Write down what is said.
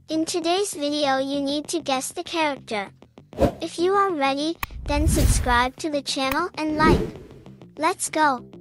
In today's video you need to guess the character. If you are ready, then subscribe to the channel and like. Let's go!